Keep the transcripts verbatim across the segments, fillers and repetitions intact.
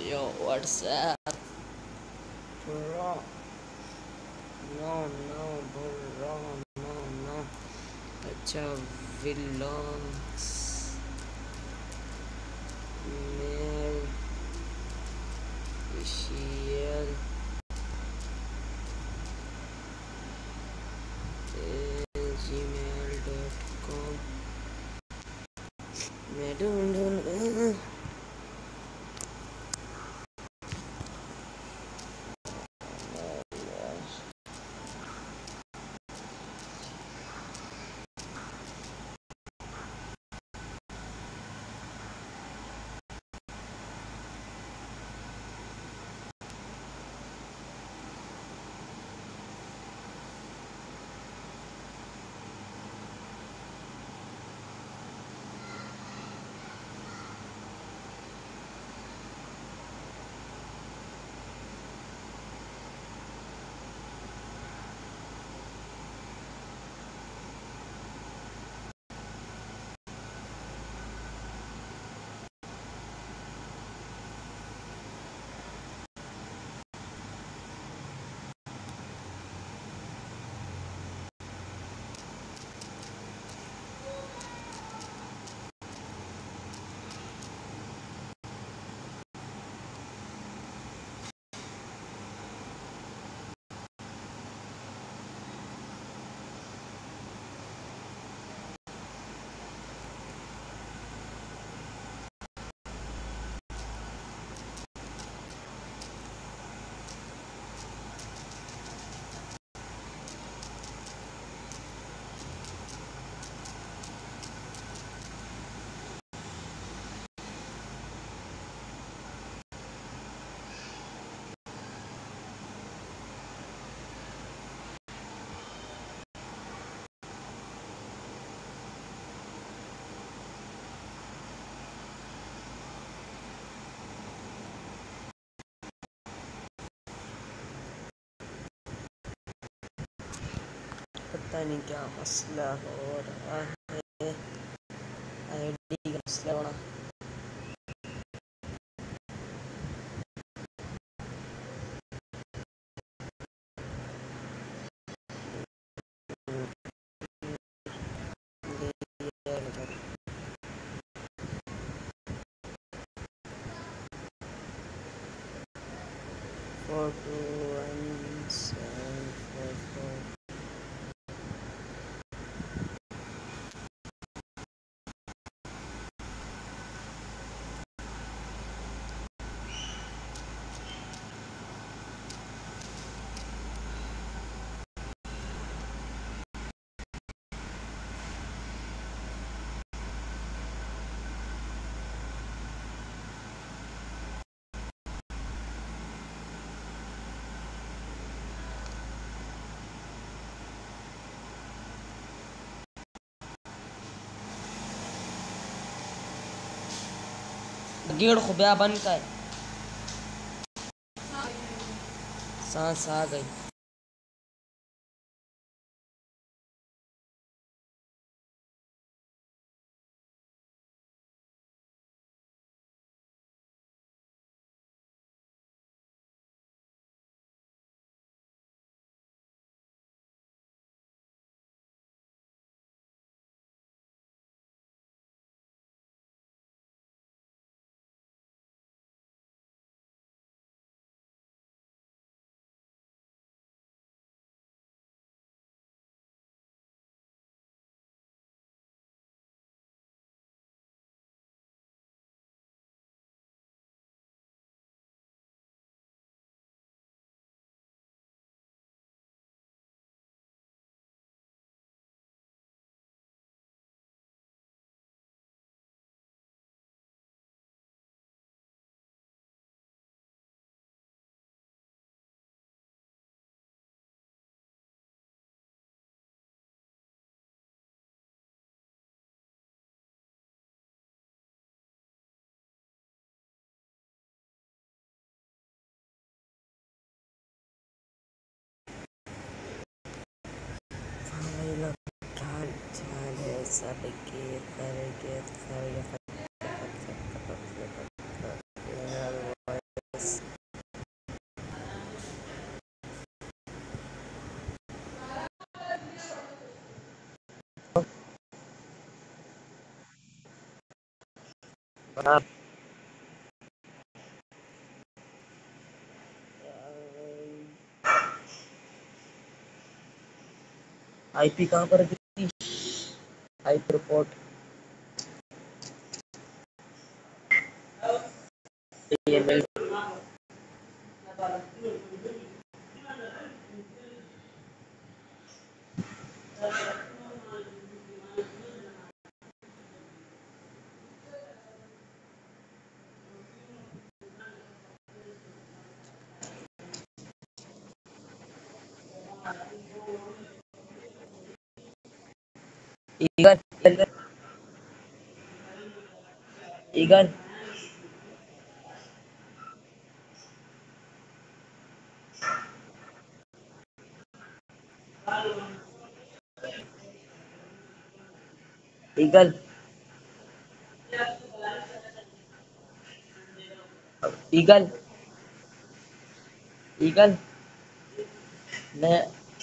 Yo, what's up, bro? No, no, bro, no, no. अच्छा vlogs mail official gmail dot com मैं ढूंढ ढूंढ पता नहीं क्या मसला हो रहा है आईडी का मसला होना four two one seven four four गेड़ खुबिया बन कर सांस आ गई सबके करके आईपी कहाँ पर थी? IP report email eagle eagle eagle eagle eagle मैं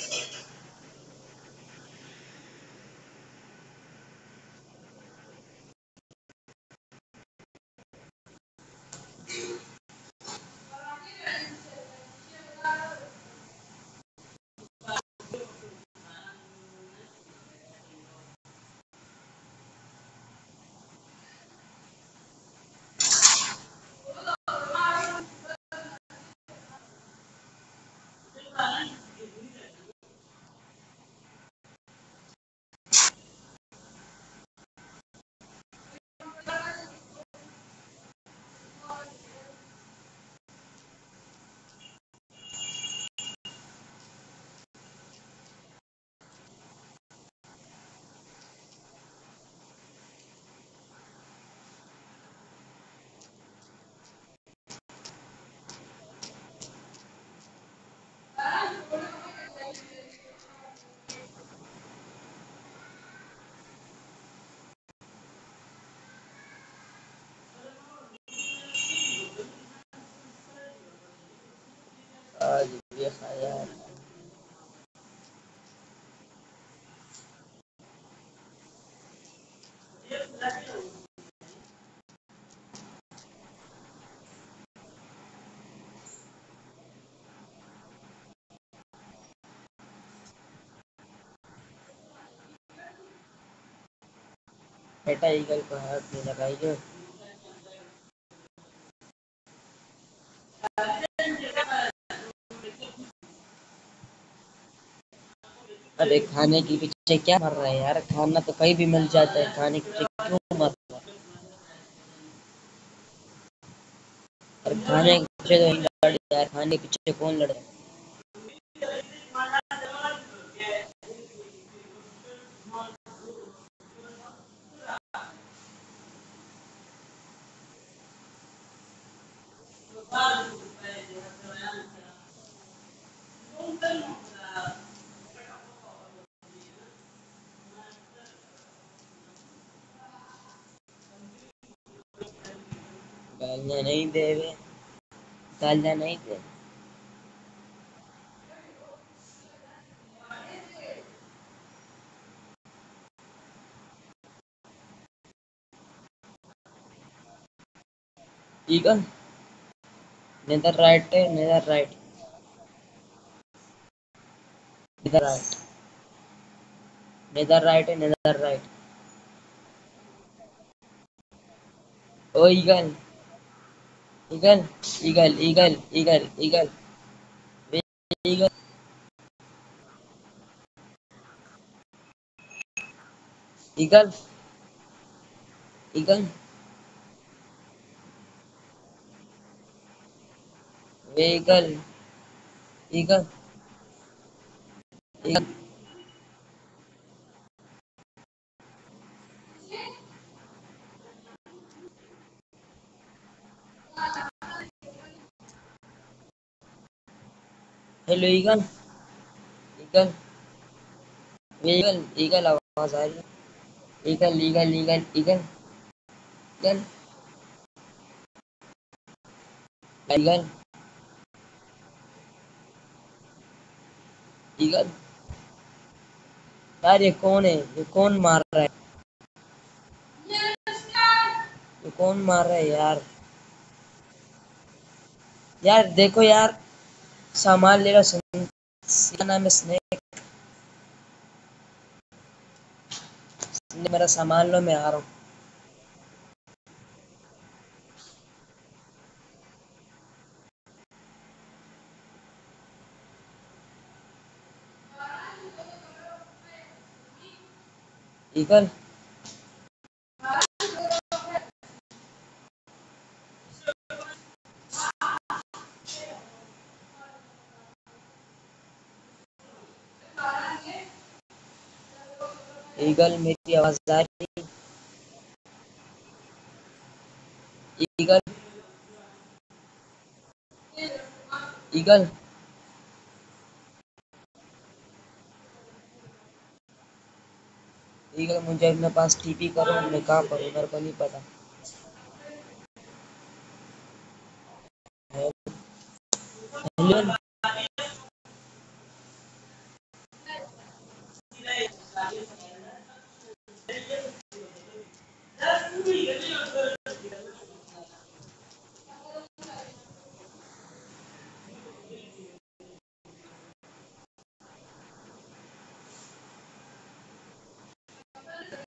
आज ये खाया बेटा ईगल को हाथ नहीं लगाइए। अरे खाने के पीछे क्या मर रहा है यार? खाना तो कहीं भी मिल जाता है, खाने के पीछे क्यों मर रहा है? और खाने के पीछे तो नहीं लड़ यार, खाने के पीछे कौन लड़े? गालियां नहीं दे वे, गालियां नहीं दे। ईगल नेदर राइट है, neither right, neither right, neither right है, नेदर राइट। ओ eagle eagle eagle eagle eagle eagle eagle eagle eagle eagle eagle eagle. Hello eagle eagle eagle eagle आवाज आ रही है? Eagle eagle eagle eagle eagle eagle eagle. यार ये कौन है? ये कौन मार रहा है? ये कौन मार रहा है यार? यार देखो यार, सामान ले रहा सुन। क्या नाम है? स्नेक। मेरा सामान लो, मैं आ रहा हूँ। ईगल। ईगल, मेरी आवाज आ रही? ईगल। ईगल। ईगल, मुझे अपने पास टीपी करो, मैं कहाँ पर हूँ मेरे को नहीं पता। हेलो।